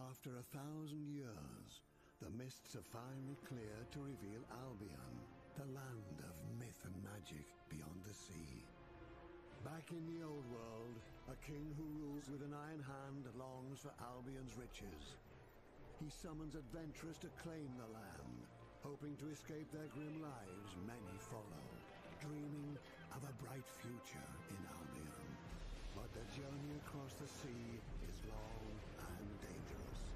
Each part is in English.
After 1,000 years, the mists have finally cleared to reveal Albion, the land of myth and magic beyond the sea. Back in the old world, a king who rules with an iron hand longs for Albion's riches. He summons adventurers to claim the land. Hoping to escape their grim lives, many follow, dreaming of a bright future in Albion. But the journey across the sea is long and dangerous.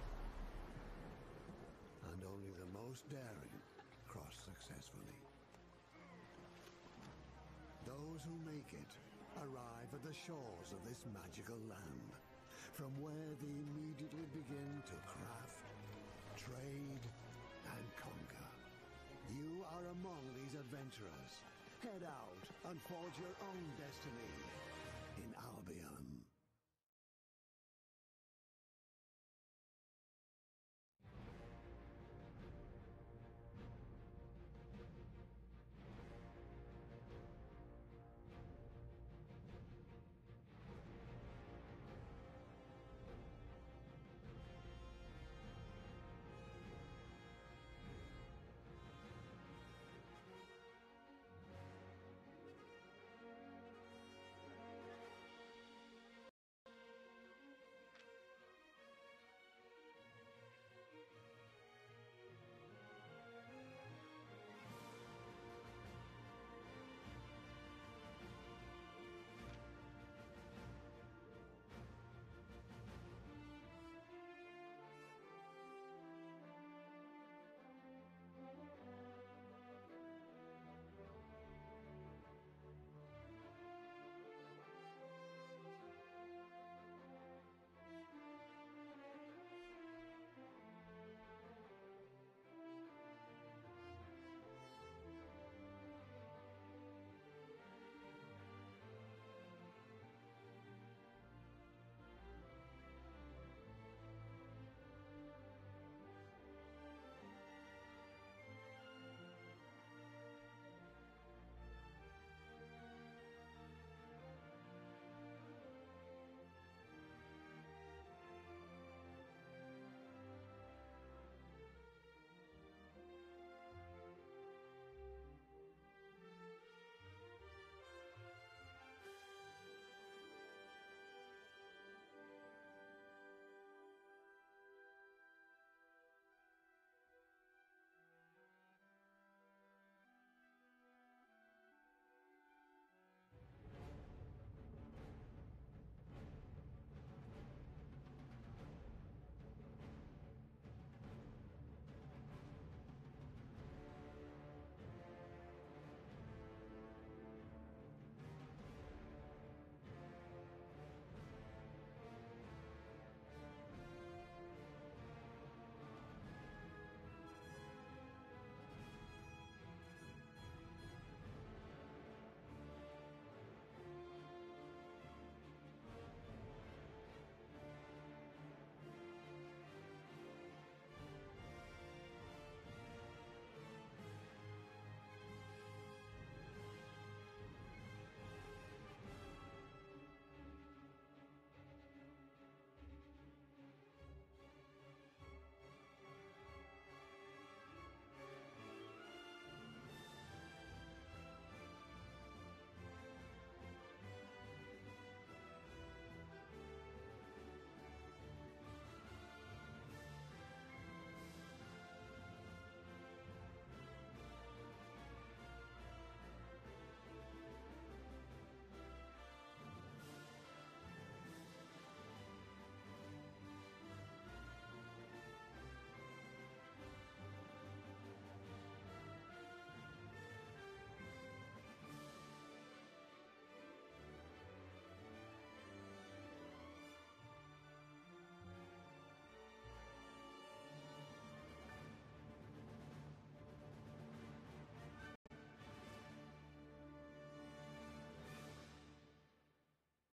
And only the most daring cross successfully. Those who make it arrive at the shores of this magical land, from where they immediately begin to craft, trade, and conquer. You are among these adventurers. Head out and forge your own destiny.